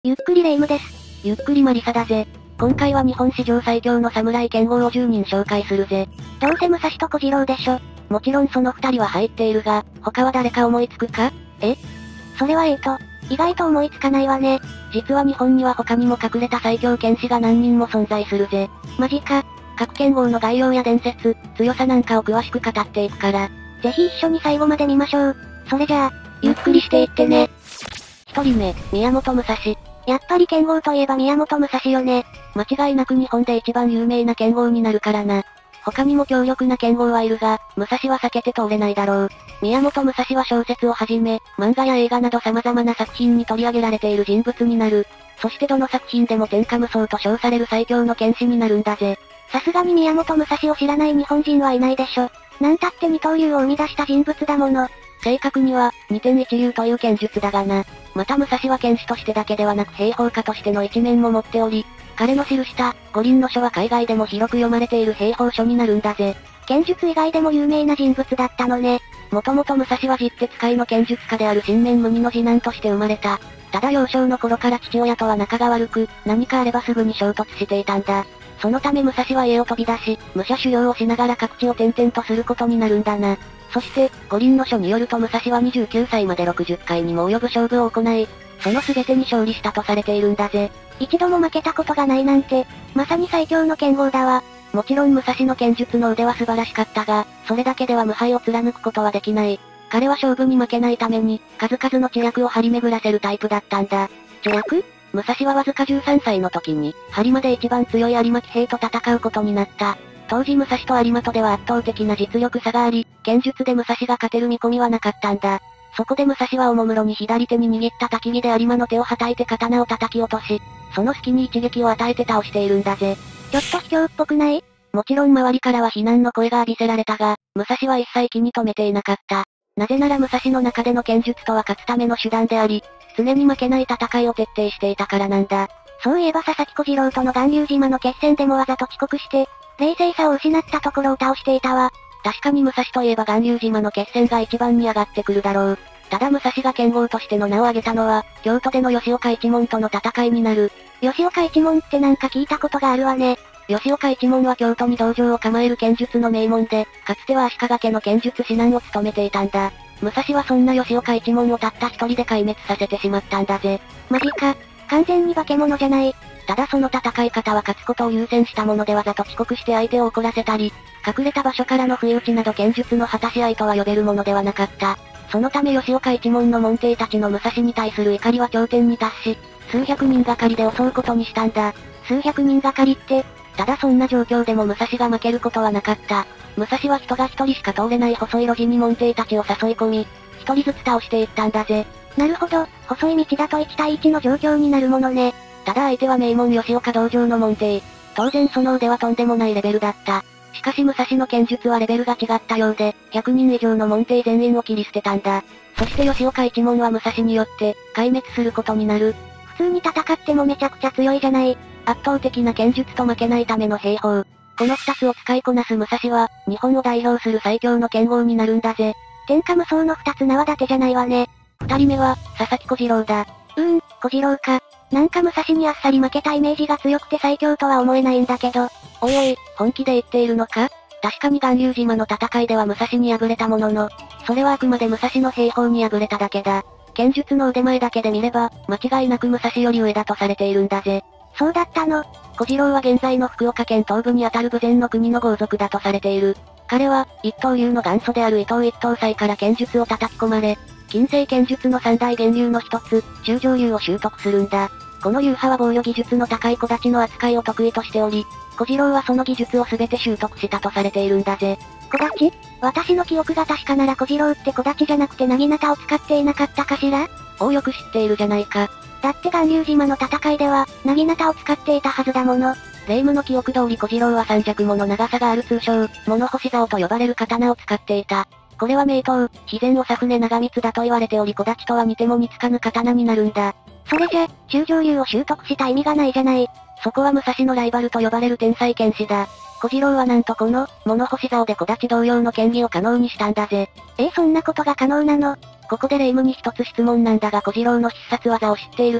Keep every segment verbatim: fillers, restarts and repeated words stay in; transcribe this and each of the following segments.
ゆっくりレ夢ムです。 ゆっくりマリサだぜ。今回は日本史上最強の侍剣豪をじゅうにん紹介するぜ。 どうせ武蔵と小次郎でしょ。 もちろんそのふたりは入っているが、他は誰か思いつくか？ え？それはええと、意外と思いつかないわね。 実は日本には他にも隠れた最強剣士が何人も存在するぜ。 マジか。 各剣豪の概要や伝説、強さなんかを詳しく語っていくから。 ぜひ一緒に最後まで見ましょう。それじゃあ、 ゆっくりしていってね。一人目、宮本武蔵。 やっぱり剣豪といえば宮本武蔵よね。 間違いなく日本で一番有名な剣豪になるからな。他にも強力な剣豪はいるが、武蔵は避けて通れないだろう。宮本武蔵は小説をはじめ、漫画や映画など様々な作品に取り上げられている人物になる。そしてどの作品でも天下無双と称される最強の剣士になるんだぜ。 さすがに宮本武蔵を知らない日本人はいないでしょ。なんたって二刀流を生み出した人物だもの。 正確には、二天一流という剣術だがな。また武蔵は剣士としてだけではなく兵法家としての一面も持っており、彼の記した五輪の書は海外でも広く読まれている兵法書になるんだぜ。 剣術以外でも有名な人物だったのね。 もともと武蔵は実鉄界の剣術家である新面無二の次男として生まれた。ただ幼少の頃から父親とは仲が悪く、何かあればすぐに衝突していたんだ。そのため武蔵は家を飛び出し、武者修行をしながら各地を転々とすることになるんだな。そして、五輪の書によると武蔵はにじゅうきゅうさいまでろくじゅっかいにも及ぶ勝負を行い、その全てに勝利したとされているんだぜ。 一度も負けたことがないなんて、まさに最強の剣豪だわ。 もちろん武蔵の剣術の腕は素晴らしかったが、それだけでは無敗を貫くことはできない。彼は勝負に負けないために、数々の知略を張り巡らせるタイプだったんだ。 知略？ 武蔵はわずかじゅうさんさいの時に、播磨で一番強い有馬騎兵と戦うことになった。当時武蔵と有馬とでは圧倒的な実力差があり、剣術で武蔵が勝てる見込みはなかったんだ。そこで武蔵はおもむろに左手に握った焚き火で有馬の手をはたいて刀を叩き落とし、その隙に一撃を与えて倒しているんだぜ。 ちょっと卑怯っぽくない？ もちろん周りからは非難の声が浴びせられたが、武蔵は一切気に留めていなかった。なぜなら武蔵の中での剣術とは勝つための手段であり、常に負けない戦いを徹底していたからなんだ。 そういえば佐々木小次郎との巌流島の決戦でもわざと遅刻して、冷静さを失ったところを倒していたわ。 確かに武蔵といえば巌流島の決戦が一番に上がってくるだろう。ただ武蔵が剣豪としての名を挙げたのは、京都での吉岡一門との戦いになる。 吉岡一門ってなんか聞いたことがあるわね。 吉岡一門は京都に道場を構える剣術の名門で、かつては足利家の剣術指南を務めていたんだ。武蔵はそんな吉岡一門をたった一人で壊滅させてしまったんだぜ。 マジか。完全に化け物じゃない。 ただその戦い方は勝つことを優先したものでわざと遅刻して相手を怒らせたり、隠れた場所からの不意打ちなど剣術の果たし合いとは呼べるものではなかった。そのため吉岡一門の門弟たちの武蔵に対する怒りは頂点に達し、数百人がかりで襲うことにしたんだ。 数百人がかりって、 ただそんな状況でも武蔵が負けることはなかった。武蔵は人が一人しか通れない細い路地に門弟たちを誘い込み、一人ずつ倒していったんだぜ。 なるほど、細い道だといち対いちの状況になるものね。 ただ相手は名門吉岡道場の門弟。当然その腕はとんでもないレベルだった。しかし武蔵の剣術はレベルが違ったようで、ひゃくにん以上の門弟全員を切り捨てたんだ。そして吉岡一門は武蔵によって、壊滅することになる。 普通に戦ってもめちゃくちゃ強いじゃない。 圧倒的な剣術と負けないための兵法。この二つを使いこなす武蔵は、日本を代表する最強の剣豪になるんだぜ。 天下無双の二つ縄立てじゃないわね。 二人目は、佐々木小次郎だ。 うーん、小次郎か。なんか武蔵にあっさり負けたイメージが強くて最強とは思えないんだけど。 おいおい、本気で言っているのか？確かに巌流島の戦いでは武蔵に敗れたものの、それはあくまで武蔵の兵法に敗れただけだ。剣術の腕前だけで見れば、間違いなく武蔵より上だとされているんだぜ。 そうだったの。 小次郎は現在の福岡県東部にあたる豊前の国の豪族だとされている。彼は、一刀流の元祖である伊藤一刀斎から剣術を叩き込まれ、近世剣術の三大源流の一つ、中上流を習得するんだ。この流派は防御技術の高い小太刀の扱いを得意としており、小次郎はその技術を全て習得したとされているんだぜ。 小太刀？私の記憶が確かなら小次郎って小太刀じゃなくて薙刀を使っていなかったかしら？ おおよく知っているじゃないか。 だって巌流島の戦いでは、薙刀を使っていたはずだもの。 霊夢の記憶通り小次郎は三尺もの長さがある通称、物干し竿と呼ばれる刀を使っていた。これは名刀、肥前長船長光だと言われており小太刀とは似ても似つかぬ刀になるんだ。 それじゃ、中上流を習得した意味がないじゃない。 そこは武蔵のライバルと呼ばれる天才剣士だ。小次郎はなんとこの、物干し竿で小太刀同様の剣技を可能にしたんだぜ。 えー、そんなことが可能なの？ ここで霊夢に一つ質問なんだが小次郎の必殺技を知っているか？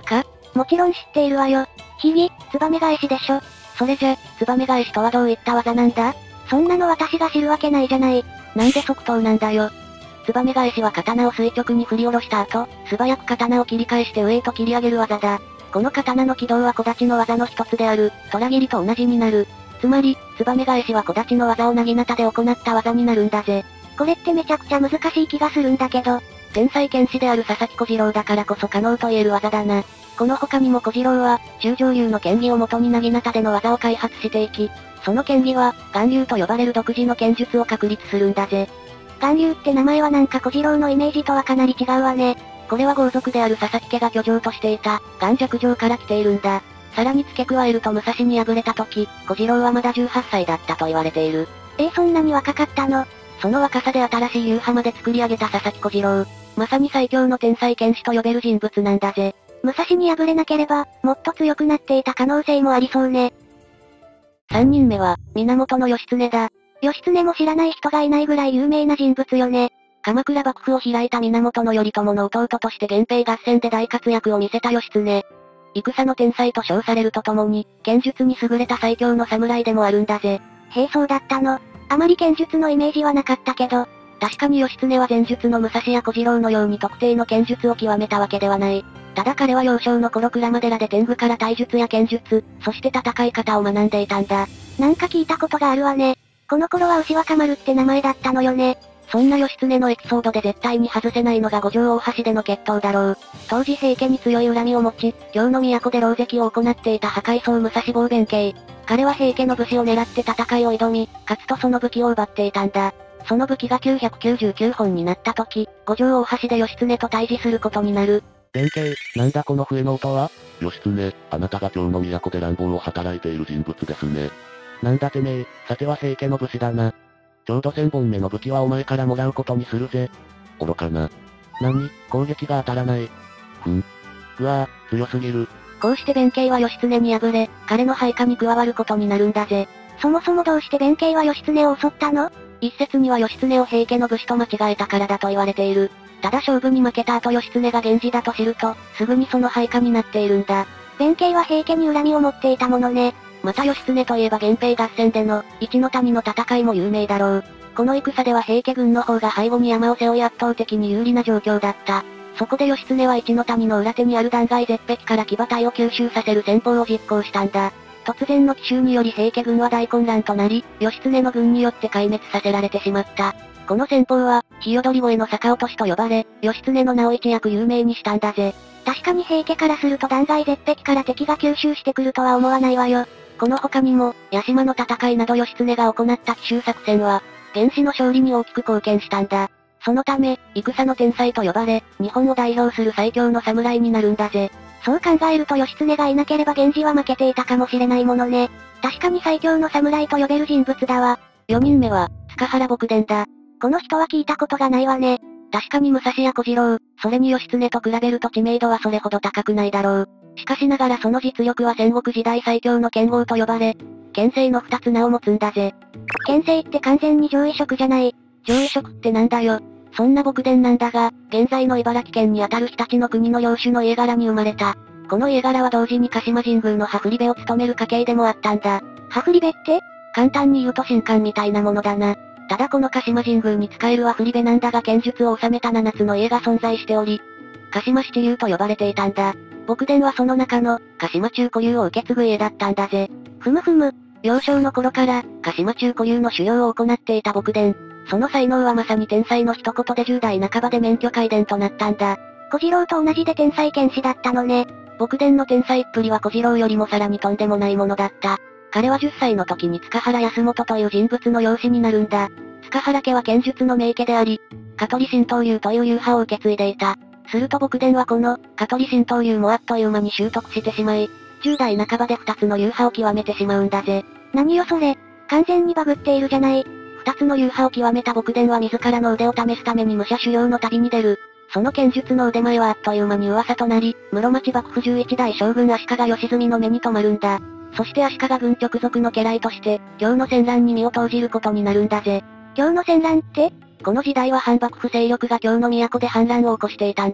もちろん知っているわよ。ひぎ、ツバメ返しでしょ。 それじゃ、ツバメ返しとはどういった技なんだ？ そんなの私が知るわけないじゃない。 なんで即答なんだよ。ツバメ返しは刀を垂直に振り下ろした後、素早く刀を切り返して上へと切り上げる技だ。この刀の軌道は小太刀の技の一つである、虎切りと同じになる。つまり、ツバメ返しは小太刀の技をなぎなたで行った技になるんだぜ。 これってめちゃくちゃ難しい気がするんだけど。 天才剣士である佐々木小次郎だからこそ可能と言える技だな。この他にも小次郎は、中上流の剣技を元になぎなたでの技を開発していき、その剣技は、巌流と呼ばれる独自の剣術を確立するんだぜ。 巌流って名前はなんか小次郎のイメージとはかなり違うわね。 これは豪族である佐々木家が居城としていた、巌雀城から来ているんだ。さらに付け加えると武蔵に敗れた時、小次郎はまだじゅうはっさいだったと言われている。 えー、そんなに若かったの？ その若さで新しい流派まで作り上げた佐々木小次郎。まさに最強の天才剣士と呼べる人物なんだぜ。 武蔵に敗れなければ、もっと強くなっていた可能性もありそうね。 さんにんめは、源義経だ。 義経も知らない人がいないぐらい有名な人物よね。 鎌倉幕府を開いた源頼朝の弟として源平合戦で大活躍を見せた義経。戦の天才と称されるとともに、剣術に優れた最強の侍でもあるんだぜ。 へえ、そうだったの。あまり剣術のイメージはなかったけど。 確かに義経は前述の武蔵や小次郎のように特定の剣術を極めたわけではない。ただ彼は幼少の頃鞍馬寺で天狗から体術や剣術、そして戦い方を学んでいたんだ。 なんか聞いたことがあるわね。この頃は牛若丸って名前だったのよね。 そんな義経のエピソードで絶対に外せないのが五条大橋での決闘だろう。当時平家に強い恨みを持ち、京の都で狼藉を行っていた破壊僧武蔵坊弁慶。彼は平家の武士を狙って戦いを挑み、勝つとその武器を奪っていたんだ。その武器がきゅうひゃくきゅうじゅうきゅうほんになった時、五条大橋で義経と対峙することになる。 弁慶、なんだこの笛の音は？義経、あなたが京の都で乱暴を働いている人物ですね。なんだてめえ、さては平家の武士だな。ちょうど千本目の武器はお前からもらうことにするぜ。愚かな。何、攻撃が当たらない。ふん。うわぁ、強すぎる。 こうして弁慶は義経に敗れ、彼の配下に加わることになるんだぜ。 そもそもどうして弁慶は義経を襲ったの？ 一説には義経を平家の武士と間違えたからだと言われている。ただ勝負に負けた後義経が源氏だと知ると、すぐにその配下になっているんだ。 弁慶は平家に恨みを持っていたものね。 また義経といえば源平合戦での、一の谷の戦いも有名だろう。この戦では平家軍の方が背後に山を背負い圧倒的に有利な状況だった。そこで義経は一の谷の裏手にある断崖絶壁から騎馬隊を吸収させる戦法を実行したんだ。突然の奇襲により平家軍は大混乱となり、義経の軍によって壊滅させられてしまった。この戦法は、日踊り越えの逆落としと呼ばれ、義経の名を一躍有名にしたんだぜ。 確かに平家からすると断崖絶壁から敵が吸収してくるとは思わないわよ。 この他にも、屋島の戦いなど義経が行った奇襲作戦は、源氏の勝利に大きく貢献したんだ。そのため、戦の天才と呼ばれ、日本を代表する最強の侍になるんだぜ。 そう考えると義経がいなければ源氏は負けていたかもしれないものね。確かに最強の侍と呼べる人物だわ。 よにんめは、塚原卜伝だ。 この人は聞いたことがないわね。 確かに武蔵や小次郎、それに義経と比べると知名度はそれほど高くないだろう。しかしながらその実力は戦国時代最強の剣豪と呼ばれ、剣聖の二つ名を持つんだぜ。 剣聖って完全に上位職じゃない。 上位職ってなんだよ。そんな卜伝なんだが、現在の茨城県にあたる日立の国の領主の家柄に生まれた。この家柄は同時に鹿島神宮の羽振り部を務める家系でもあったんだ。 羽振り部って？ 簡単に言うと神官みたいなものだな。ただこの鹿島神宮に使える羽振り部なんだが剣術を収めた七つの家が存在しており、鹿島七流と呼ばれていたんだ。卜伝はその中の、鹿島中古流を受け継ぐ家だったんだぜ。 ふむふむ。 幼少の頃から、鹿島中古流の修行を行っていた卜伝。その才能はまさに天才の一言でじゅう代半ばで免許皆伝となったんだ。 小次郎と同じで天才剣士だったのね。 卜伝の天才っぷりは小次郎よりもさらにとんでもないものだった。彼はじゅっさいの時に塚原康元という人物の養子になるんだ。塚原家は剣術の名家であり、香取神道流という流派を受け継いでいた。すると卜伝はこの、香取神道流もあっという間に習得してしまい、じゅう代半ばで二つの流派を極めてしまうんだぜ。 何よそれ、完全にバグっているじゃない。 二つの流派を極めた卜伝は自らの腕を試すために武者修行の旅に出る。その剣術の腕前はあっという間に噂となり、室町幕府じゅういち代将軍足利義澄の目に留まるんだ。そして足利軍直属の家来として、京の戦乱に身を投じることになるんだぜ。 京の戦乱って？ この時代は反幕府勢力が京の都で反乱を起こしていたんだ。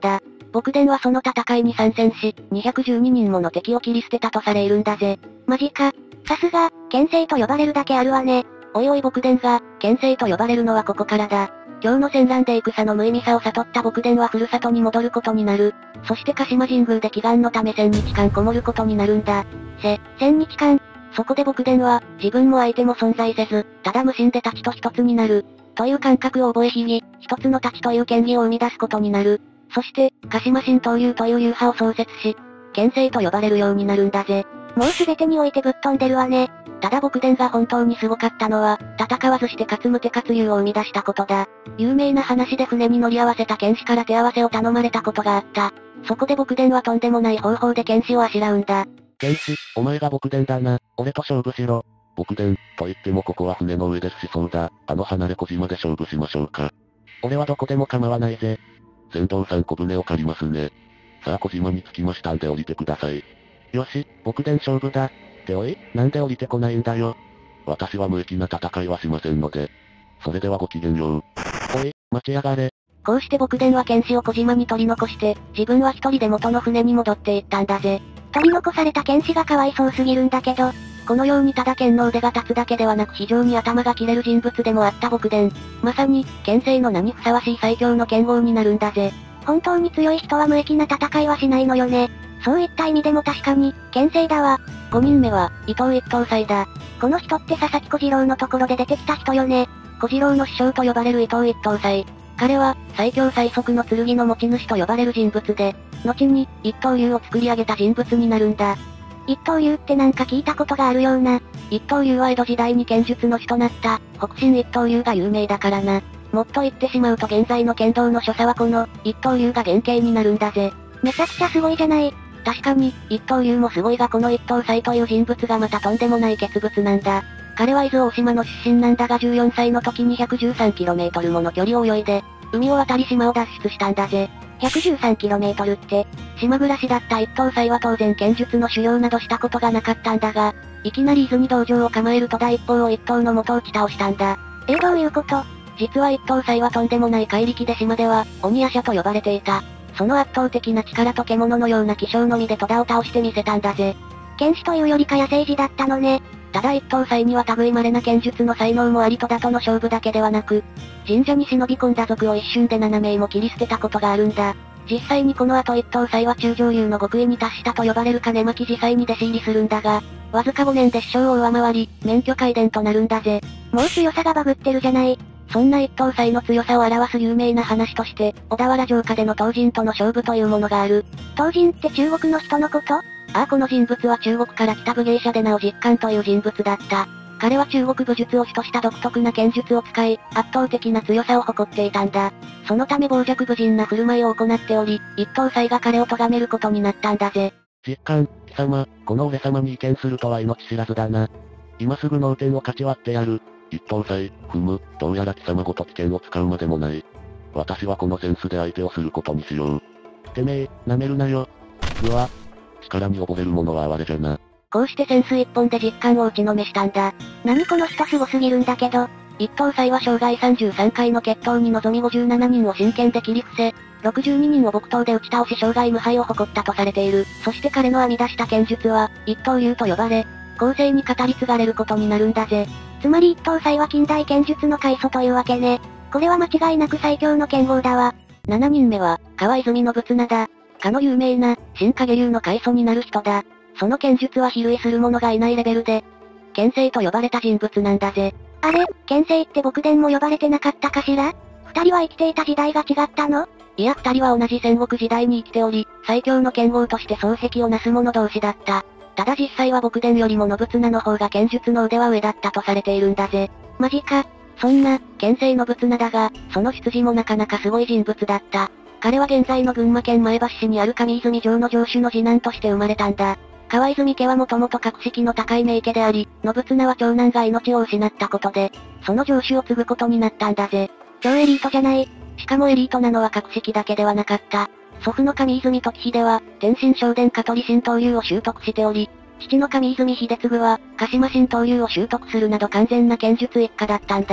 牧伝はその戦いに参戦し、にひゃくじゅうににんもの敵を切り捨てたとされいるんだぜ。 マジか。さすが、剣聖と呼ばれるだけあるわね。 おいおい牧伝が、剣聖と呼ばれるのはここからだ。今日の戦乱で戦の無意味さを悟った牧伝はふるさとに戻ることになる。そして鹿島神宮で祈願のため千日間こもることになるんだ。 せ、千日間。 そこで牧伝は、自分も相手も存在せず、ただ無心で太刀と一つになる。という感覚を覚えひぎ、一つの太刀という剣技を生み出すことになる。そして、鹿島神道流という流派を創設し、剣聖と呼ばれるようになるんだぜ。 もう全てにおいてぶっ飛んでるわね。 ただ牧伝が本当にすごかったのは、戦わずして勝つ無手勝勇を生み出したことだ。有名な話で船に乗り合わせた剣士から手合わせを頼まれたことがあった。そこで牧伝はとんでもない方法で剣士をあしらうんだ。 剣士、お前が牧伝だな。俺と勝負しろ。牧伝、と言ってもここは船の上ですしそうだ。あの離れ小島で勝負しましょうか。俺はどこでも構わないぜ。船頭さん小舟を借りますね。さあ小島に着きましたんで降りてください。よし、牧伝勝負だ。っておい、なんで降りてこないんだよ。私は無益な戦いはしませんので。それではごきげんよう。おい、待ちやがれ。 こうして牧伝は剣士を小島に取り残して、自分は一人で元の船に戻っていったんだぜ。 取り残された剣士がかわいそうすぎるんだけど、 このようにただ剣の腕が立つだけではなく非常に頭が切れる人物でもあった牧伝。まさに、剣聖の名にふさわしい最強の剣豪になるんだぜ。 本当に強い人は無益な戦いはしないのよね。そういった意味でも確かに、剣聖だわ。 ごにんめは、伊藤一等斎だ。 この人って佐々木小次郎のところで出てきた人よね。 小次郎の師匠と呼ばれる伊藤一等斎。彼は、最強最速の剣の持ち主と呼ばれる人物で、後に、一刀流を作り上げた人物になるんだ。 一刀流ってなんか聞いたことがあるような。 一刀流は江戸時代に剣術の師となった、北辰一刀流が有名だからな。もっと言ってしまうと現在の剣道の所作はこの、一刀流が原型になるんだぜ。 めちゃくちゃすごいじゃない。 確かに、一刀流もすごいがこの一刀斎という人物がまたとんでもない傑物なんだ。彼は伊豆大島の出身なんだがじゅうよんさいの時に ひゃくじゅうさんキロメートル もの距離を泳いで、海を渡り島を脱出したんだぜ。 ひゃくじゅうさんキロメートル って、 島暮らしだった一刀斎は当然剣術の修行などしたことがなかったんだが、いきなり伊豆に道場を構えると第一報を一刀の元を打ち倒したんだ。 え、どういうこと？ 実は一刀斎はとんでもない怪力で島では、鬼夜叉と呼ばれていた。その圧倒的な力と獣のような気性のみで戸田を倒してみせたんだぜ。 剣士というよりか野生児だったのね。 ただ一刀斎には類まれな剣術の才能もあり戸田との勝負だけではなく、神社に忍び込んだ族を一瞬でななめいも切り捨てたことがあるんだ。実際にこの後一刀斎は中上流の極意に達したと呼ばれる金巻自祭に弟子入りするんだが、わずかごねんで師匠を上回り、免許皆伝となるんだぜ。 もう強さがバグってるじゃない。 そんな一刀斎の強さを表す有名な話として、小田原城下での東人との勝負というものがある。 東人って中国の人のこと？ ああこの人物は中国から来た武芸者で名を実感という人物だった。彼は中国武術を主とした独特な剣術を使い、圧倒的な強さを誇っていたんだ。そのため傍若無人な振る舞いを行っており、一刀斎が彼を咎めることになったんだぜ。 実感、貴様、この俺様に意見するとは命知らずだな。今すぐ脳天を勝ち割ってやる。一刀斎、ふむ、どうやら貴様ごと危険を使うまでもない。私はこのセンスで相手をすることにしよう。てめえ、舐めるなよ。うわ。力に溺れる者は哀れじゃな。 こうしてセンス一本で実感を打ちのめしたんだ。 何この人すごすぎるんだけど。 一刀斎は生涯さんじゅうさんかいの決闘に臨みごじゅうななにんを真剣で切り伏せ、ろくじゅうににんを木刀で打ち倒し生涯無敗を誇ったとされている。そして彼の編み出した剣術は、一刀流と呼ばれ、後世に語り継がれることになるんだぜ。 つまり一刀斎は近代剣術の開祖というわけね。これは間違いなく最強の剣豪だわ。 しちにんめは、川泉信綱だ。かの有名な、新影流の開祖になる人だ。その剣術は比類する者がいないレベルで、剣聖と呼ばれた人物なんだぜ。 あれ、剣聖って牧伝も呼ばれてなかったかしら？二人は生きていた時代が違ったの？ いや二人は同じ戦国時代に生きており、最強の剣豪として双璧をなす者同士だった。ただ実際は牧伝よりも信綱の方が剣術の腕は上だったとされているんだぜ。 マジか。 そんな、剣聖信綱だが、その出自もなかなかすごい人物だった。彼は現在の群馬県前橋市にある上泉城の城主の次男として生まれたんだ。川泉家はもともと格式の高い名家であり、信綱は長男が命を失ったことで、その城主を継ぐことになったんだぜ。 超エリートじゃない。 しかもエリートなのは格式だけではなかった。祖父の上泉時秀は、天心正伝香取神道流を習得しており、父の上泉秀次は、鹿島神道流を習得するなど完全な剣術一家だったんだ。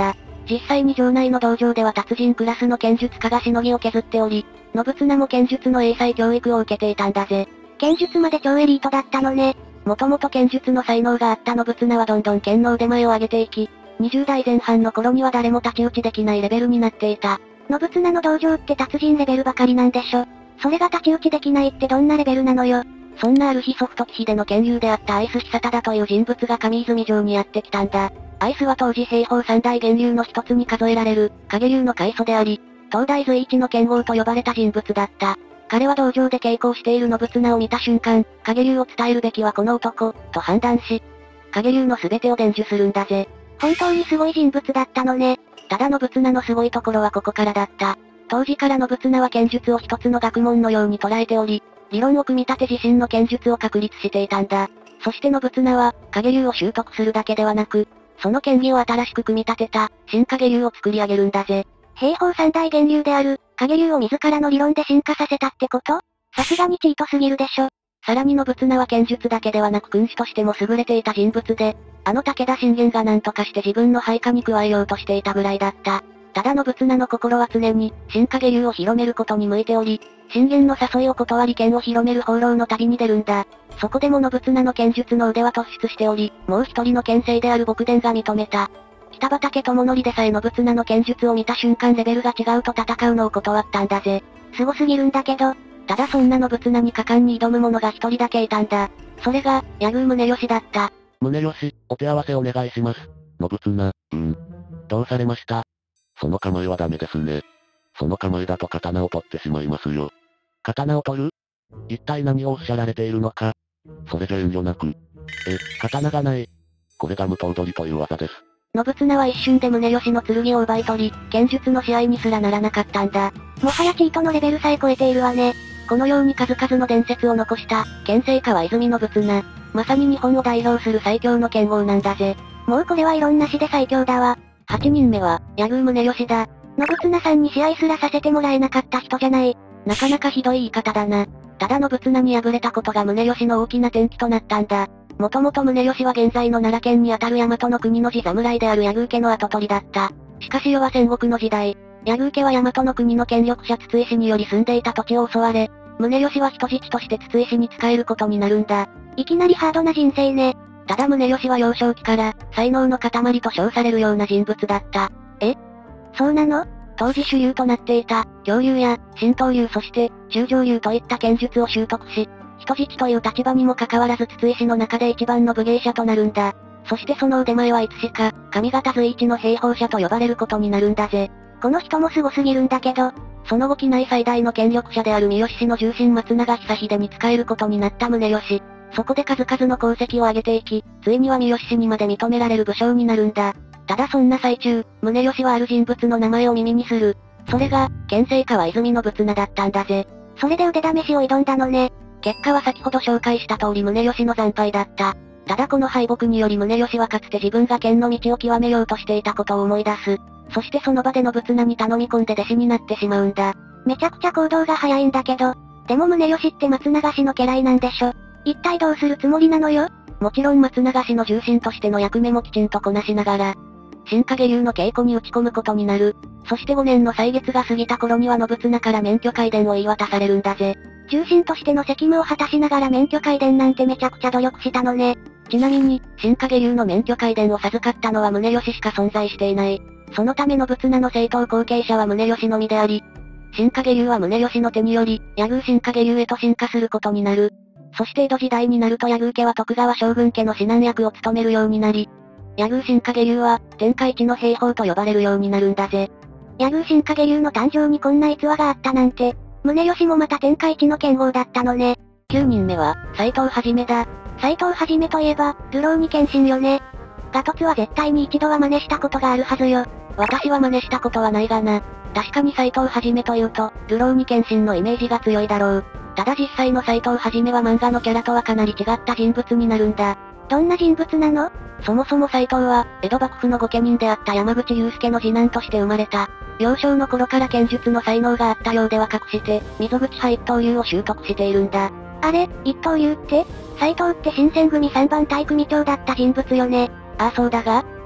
実際に城内の道場では達人クラスの剣術家がしのぎを削っており、信綱も剣術の英才教育を受けていたんだぜ。 剣術まで超エリートだったのね。 もともと剣術の才能があった信綱はどんどん剣の腕前を上げていき、にじゅうだいぜん半の頃には誰も太刀打ちできないレベルになっていた。 信綱の道場って達人レベルばかりなんでしょ。それが太刀打ちできないってどんなレベルなのよ。 そんなある日ソフト騎士での剣友であったアイス久忠という人物が上泉城にやってきたんだ。アイスは当時兵法三大源流の一つに数えられる、影流の開祖であり、東大随一の剣豪と呼ばれた人物だった。彼は道場で稽古をしている信綱を見た瞬間、影流を伝えるべきはこの男、と判断し、影流の全てを伝授するんだぜ。 本当にすごい人物だったのね。 ただ信綱のすごいところはここからだった。当時から信綱は剣術を一つの学問のように捉えており、理論を組み立て自身の剣術を確立していたんだ。そして信綱は、影流を習得するだけではなく、その剣技を新しく組み立てた、新影流を作り上げるんだぜ。 兵法三大源流である、影流を自らの理論で進化させたってこと？さすがにチートすぎるでしょ。 さらに信綱は剣術だけではなく君主としても優れていた人物で、あの武田信玄が何とかして自分の配下に加えようとしていたぐらいだった。ただ信綱の心は常に、新影流を広めることに向いており、信玄の誘いを断り剣を広める放浪の旅に出るんだ。そこでも信綱の剣術の腕は突出しており、もう一人の剣聖である牧伝が認めた。北畠智則でさえ信綱の剣術を見た瞬間レベルが違うと戦うのを断ったんだぜ。 すごすぎるんだけど、 ただそんな信綱に果敢に挑む者が一人だけいたんだ。それが、柳生宗義だった。 宗義、お手合わせお願いします。信綱、うん。どうされました？その構えはダメですね。その構えだと刀を取ってしまいますよ。刀を取る？一体何をおっしゃられているのか？それじゃ遠慮なく。え、刀がない。これが無刀取りという技です。 信綱は一瞬で宗義の剣を奪い取り、剣術の試合にすらならなかったんだ。 もはやチートのレベルさえ超えているわね。 このように数々の伝説を残した、剣聖川泉信綱。まさに日本を代表する最強の剣豪なんだぜ。 もうこれは異論なしで最強だわ。 はちにんめは、柳生宗義だ。 信綱さんに試合すらさせてもらえなかった人じゃない。 なかなかひどい言い方だな。ただ信綱に敗れたことが宗義の大きな転機となったんだ。もともと宗義は現在の奈良県にあたる大和の国の地侍である柳生家の跡取りだった。しかし世は戦国の時代、柳生家は大和の国の権力者筒井氏により住んでいた土地を襲われ、宗義は人質として筒井氏に仕えることになるんだ。 いきなりハードな人生ね。 ただ宗義は幼少期から、才能の塊と称されるような人物だった。 え？そうなの？ 当時主流となっていた、狂流や、神道流そして、中上流といった剣術を習得し、人質という立場にもかかわらず筒井氏の中で一番の武芸者となるんだ。そしてその腕前はいつしか、上方随一の兵法者と呼ばれることになるんだぜ。 この人もすごすぎるんだけど、 その後畿内最大の権力者である三好氏の重臣松永久秀に仕えることになった宗義。そこで数々の功績を上げていき、ついには三好氏にまで認められる武将になるんだ。ただそんな最中、宗義はある人物の名前を耳にする。それが、剣聖川泉信綱だったんだぜ。 それで腕試しを挑んだのね。 結果は先ほど紹介した通り宗義の惨敗だった。ただこの敗北により宗義はかつて自分が剣の道を極めようとしていたことを思い出す。そしてその場で信綱に頼み込んで弟子になってしまうんだ。 めちゃくちゃ行動が早いんだけど、でも宗義って松永氏の家来なんでしょ。一体どうするつもりなのよ？ もちろん松永氏の重臣としての役目もきちんとこなしながら、新影流の稽古に打ち込むことになる。そしてごねんの歳月が過ぎた頃には信綱から免許皆伝を言い渡されるんだぜ。 重臣としての責務を果たしながら免許皆伝なんてめちゃくちゃ努力したのね。 ちなみに、新影流の免許皆伝を授かったのは宗義しか存在していない。そのため信綱の正当後継者は宗義のみであり、新影流は宗義の手により、柳生新影流へと進化することになる。そして江戸時代になると柳生家は徳川将軍家の指南役を務めるようになり、柳生新影流は、天下一の兵法と呼ばれるようになるんだぜ。 柳生新影流の誕生にこんな逸話があったなんて、宗義もまた天下一の剣豪だったのね。 きゅうにんめは、斎藤はじめだ。 斎藤はじめといえば、流浪に剣心よね。ガトツは絶対に一度は真似したことがあるはずよ。 私は真似したことはないがな。確かに斎藤はじめというと、流浪に剣心のイメージが強いだろう。ただ実際の斎藤はじめは漫画のキャラとはかなり違った人物になるんだ。 どんな人物なの？ そもそも斎藤は、江戸幕府の御家人であった山口祐介の次男として生まれた。幼少の頃から剣術の才能があったようでは隠して、溝口派一刀流を習得しているんだ。 あれ、一刀流って？斎藤って新選組さんばん隊組長だった人物よね。 ああそうだが、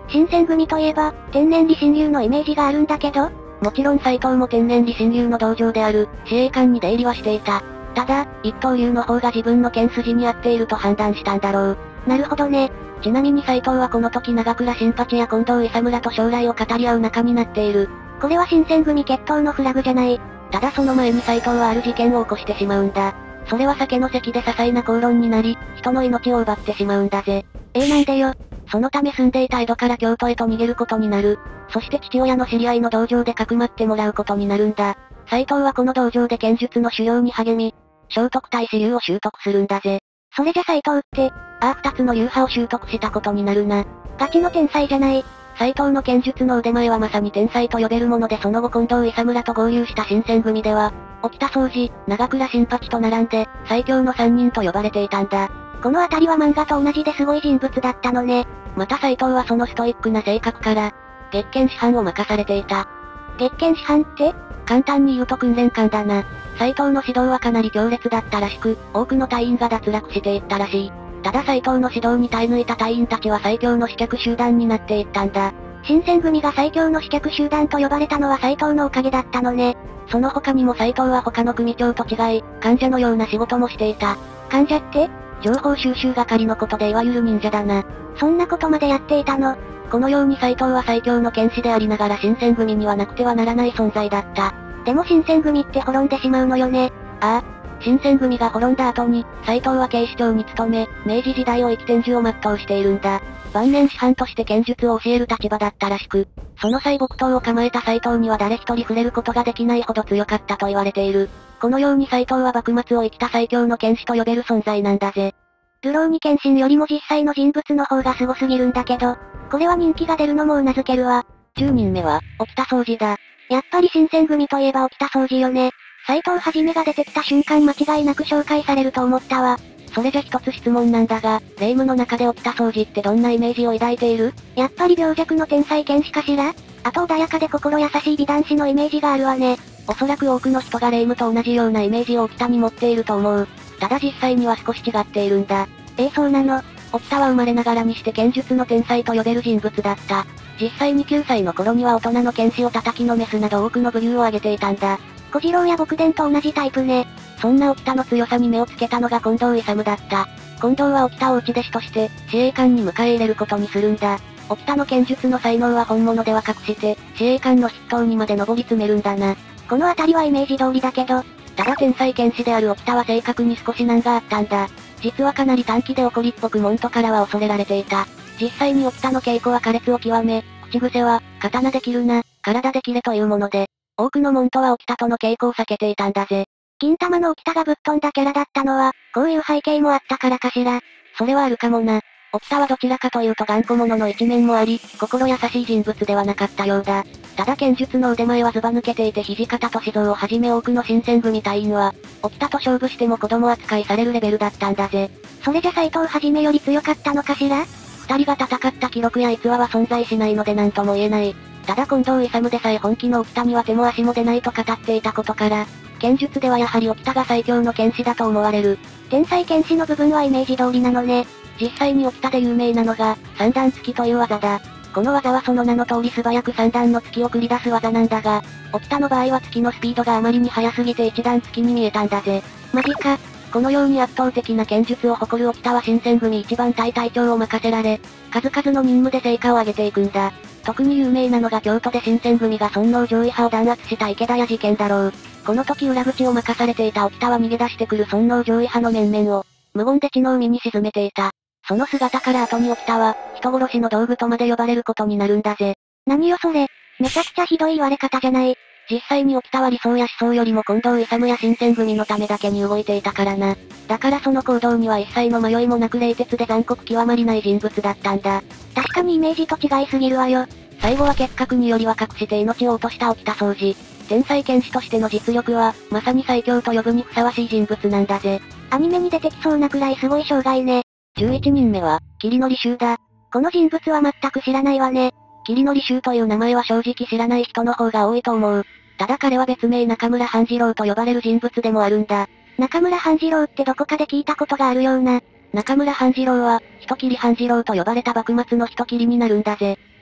新選組といえば、天然理心流のイメージがあるんだけど、 もちろん斎藤も天然理心流の道場である、司令官に出入りはしていた。ただ、一刀流の方が自分の剣筋に合っていると判断したんだろう。 なるほどね。 ちなみに斎藤はこの時長倉新八や近藤勇村と将来を語り合う仲になっている。 これは新選組決闘のフラグじゃない。 ただその前に斎藤はある事件を起こしてしまうんだ。それは酒の席で些細な口論になり、人の命を奪ってしまうんだぜ。 えー、なんでよ。 そのため住んでいた江戸から京都へと逃げることになる。そして父親の知り合いの道場でかくまってもらうことになるんだ。斎藤はこの道場で剣術の修行に励み、聖徳太子流を習得するんだぜ。 それじゃ斎藤って、 ああ二つの流派を習得したことになるな。 ガチの天才じゃない。 斎藤の剣術の腕前はまさに天才と呼べるものでその後近藤勇村と合流した新選組では、沖田総司、長倉新八と並んで、最強の三人と呼ばれていたんだ。 このあたりは漫画と同じですごい人物だったのね。 また斎藤はそのストイックな性格から、月剣師範を任されていた。 月剣師範って？ 簡単に言うと訓練官だな。斎藤の指導はかなり強烈だったらしく、多くの隊員が脱落していったらしい。ただ斎藤の指導に耐え抜いた隊員たちは最強の刺客集団になっていったんだ。 新選組が最強の刺客集団と呼ばれたのは斎藤のおかげだったのね。 その他にも斎藤は他の組長と違い、患者のような仕事もしていた。 患者って？ 情報収集係のことでいわゆる忍者だな。 そんなことまでやっていたの？ このように斎藤は最強の剣士でありながら新選組にはなくてはならない存在だった。 でも新選組って滅んでしまうのよね。 ああ。新選組が滅んだ後に、斎藤は警視庁に勤め、明治時代を生き天寿を全うしているんだ。晩年師範として剣術を教える立場だったらしく、その際木刀を構えた斎藤には誰一人触れることができないほど強かったと言われている。このように斎藤は幕末を生きた最強の剣士と呼べる存在なんだぜ。 流浪に剣心よりも実際の人物の方が凄すぎるんだけど、これは人気が出るのも頷けるわ。 じゅうにんめは、沖田総司だ。 やっぱり新選組といえば沖田総司よね。斎藤はじめが出てきた瞬間間違いなく紹介されると思ったわ。 それじゃ一つ質問なんだが、霊夢の中で沖田総司ってどんなイメージを抱いている？ やっぱり病弱の天才剣士かしら？あと穏やかで心優しい美男子のイメージがあるわね。 おそらく多くの人が霊夢と同じようなイメージを沖田に持っていると思う。ただ実際には少し違っているんだ。 えー、そうなの？ 沖田は生まれながらにして剣術の天才と呼べる人物だった。実際にきゅうさいの頃には大人の剣士を叩きのめすなど多くの武勇を挙げていたんだ。 小次郎や牧伝と同じタイプね。 そんな沖田の強さに目をつけたのが近藤勇だった。近藤は沖田を内弟子として、司令官に迎え入れることにするんだ。沖田の剣術の才能は本物では隠して、司令官の筆頭にまで上り詰めるんだな。 このあたりはイメージ通りだけど、 ただ天才剣士である沖田は性格に少し難があったんだ。実はかなり短気で怒りっぽく門徒からは恐れられていた。実際に沖田の稽古は苛烈を極め、口癖は、刀で切るな、体で切れというもので、多くの門徒は沖田との稽古を避けていたんだぜ。 銀玉の沖田がぶっ飛んだキャラだったのは、こういう背景もあったからかしら。 それはあるかもな。沖田はどちらかというと頑固者の一面もあり、心優しい人物ではなかったようだ。ただ剣術の腕前はずば抜けていて土方歳三をはじめ多くの新選組隊員は、沖田と勝負しても子供扱いされるレベルだったんだぜ。 それじゃ斎藤はじめより強かったのかしら？ 二人が戦った記録や逸話は存在しないので何とも言えない。ただ近藤勇でさえ本気の沖田には手も足も出ないと語っていたことから、剣術ではやはり沖田が最強の剣士だと思われる。 天才剣士の部分はイメージ通りなのね。 実際に沖田で有名なのが、三段突きという技だ。この技はその名の通り素早く三段の突きを繰り出す技なんだが、沖田の場合は突きのスピードがあまりに速すぎて一段突きに見えたんだぜ。 マジか。 このように圧倒的な剣術を誇る沖田は新選組一番隊隊長を任せられ、数々の任務で成果を上げていくんだ。特に有名なのが京都で新選組が尊王攘夷派を弾圧した池田屋事件だろう。この時裏口を任されていた沖田は逃げ出してくる尊王攘夷派の面々を、無言で血の海に沈めていた。その姿から後に沖田は、人殺しの道具とまで呼ばれることになるんだぜ。 何よそれ。めちゃくちゃひどい言われ方じゃない。 実際に沖田は理想や思想よりも近藤勇や新選組のためだけに動いていたからな。だからその行動には一切の迷いもなく冷徹で残酷極まりない人物だったんだ。 確かにイメージと違いすぎるわよ。 最後は結核により若くして命を落とした沖田総司。天才剣士としての実力は、まさに最強と呼ぶにふさわしい人物なんだぜ。 アニメに出てきそうなくらいすごい生涯ね。 じゅういちにんめは、霧の履修だ。 この人物は全く知らないわね。 霧の履修という名前は正直知らない人の方が多いと思う。ただ彼は別名中村半次郎と呼ばれる人物でもあるんだ。 中村半次郎ってどこかで聞いたことがあるような。 中村半次郎は、人斬半次郎と呼ばれた幕末の人斬りになるんだぜ。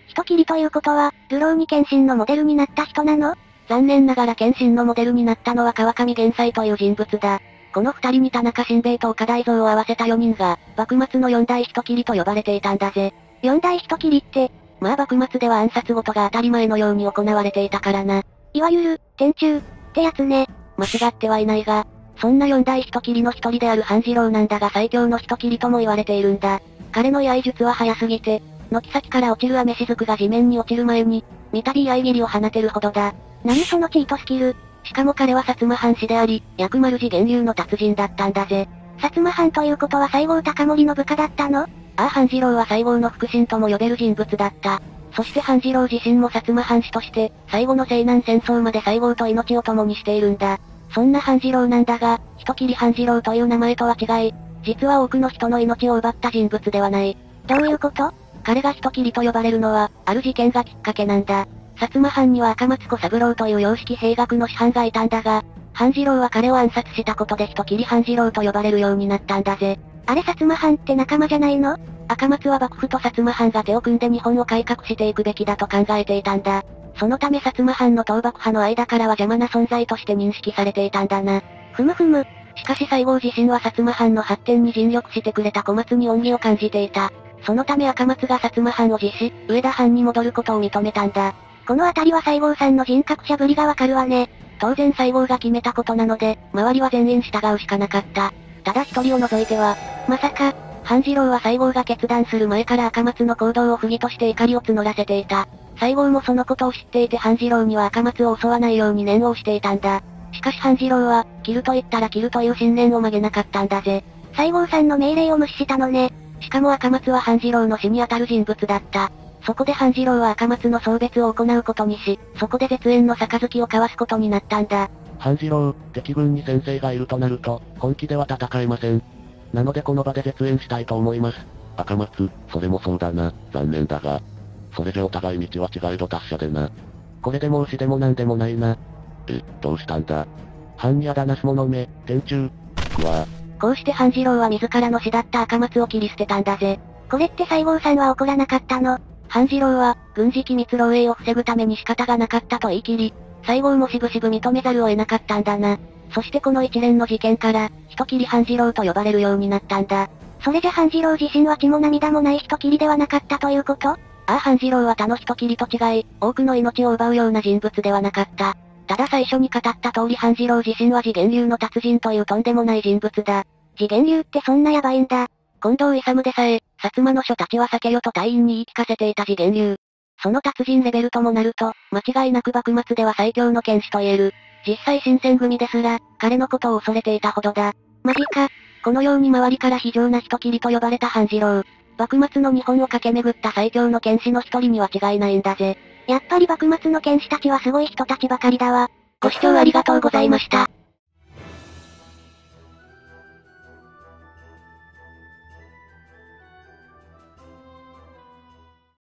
人斬りということは、流浪に剣心のモデルになった人なの？ 残念ながら剣心のモデルになったのは川上玄斎という人物だ。この二人に田中新兵衛と岡大蔵を合わせたよにんが、幕末の四大人斬りと呼ばれていたんだぜ。 四大人斬りって、 まあ幕末では暗殺ごとが当たり前のように行われていたからな。 いわゆる、天中、ってやつね。 間違ってはいないが、そんな四大人斬りの一人である半次郎なんだが最強の人斬りとも言われているんだ。彼の居合術は早すぎて、軒先から落ちる雨雫が地面に落ちる前に、三度居合斬りを放てるほどだ。 何そのチートスキル。 しかも彼は薩摩藩士であり、薬丸寺源流の達人だったんだぜ。 薩摩藩ということは西郷隆盛の部下だったの？ああ半次郎は西郷の腹心とも呼べる人物だった。そして半次郎自身も薩摩藩士として、最後の西南戦争まで西郷と命を共にしているんだ。そんな半次郎なんだが、人斬り半次郎という名前とは違い、実は多くの人の命を奪った人物ではない。 どういうこと？ 彼が人斬りと呼ばれるのは、ある事件がきっかけなんだ。薩摩藩には赤松小三郎という洋式兵学の師範がいたんだが、半次郎は彼を暗殺したことで人斬り半次郎と呼ばれるようになったんだぜ。 あれ薩摩藩って仲間じゃないの？ 赤松は幕府と薩摩藩が手を組んで日本を改革していくべきだと考えていたんだ。そのため薩摩藩の倒幕派の間からは邪魔な存在として認識されていたんだな。 ふむふむ。 しかし西郷自身は薩摩藩の発展に尽力してくれた小松に恩義を感じていた。そのため赤松が薩摩藩を辞し、上田藩に戻ることを認めたんだ。 このあたりは西郷さんの人格者ぶりがわかるわね。 当然西郷が決めたことなので、周りは全員従うしかなかった。ただ一人を除いては、まさか、半次郎は西郷が決断する前から赤松の行動を不義として怒りを募らせていた。西郷もそのことを知っていて半次郎には赤松を襲わないように念を押していたんだ。しかし半次郎は、切ると言ったら切るという信念を曲げなかったんだぜ。 西郷さんの命令を無視したのね。 しかも赤松は半次郎の死に当たる人物だった。そこで半次郎は赤松の送別を行うことにし、そこで絶縁の杯を交わすことになったんだ。 半次郎、敵軍に先生がいるとなると、本気では戦えません。なのでこの場で絶縁したいと思います。赤松、それもそうだな、残念だが。それじゃお互い道は違えど達者でな。これでもう死でもなんでもないな。え、どうしたんだ。藩にあだなす者め、天中。くわこうして半次郎は自らの死だった赤松を切り捨てたんだぜ。 これって西郷さんは怒らなかったの？ 半次郎は、軍事機密漏洩を防ぐために仕方がなかったと言い切り、西郷もしぶしぶ認めざるを得なかったんだな。そしてこの一連の事件から、人斬り半次郎と呼ばれるようになったんだ。 それじゃ半次郎自身は血も涙もない人斬りではなかったということ？ああ半次郎は他の人斬りと違い、多くの命を奪うような人物ではなかった。ただ最初に語った通り半次郎自身は次元流の達人というとんでもない人物だ。 次元流ってそんなヤバいんだ。 近藤勇でさえ、薩摩の書たちは避けよと隊員に言い聞かせていた次元流。その達人レベルともなると、間違いなく幕末では最強の剣士と言える。実際新選組ですら、彼のことを恐れていたほどだ。 マジか。 このように周りから非常な人斬りと呼ばれた半次郎。幕末の日本を駆け巡った最強の剣士の一人には違いないんだぜ。 やっぱり幕末の剣士たちはすごい人たちばかりだわ。 ご視聴ありがとうございました。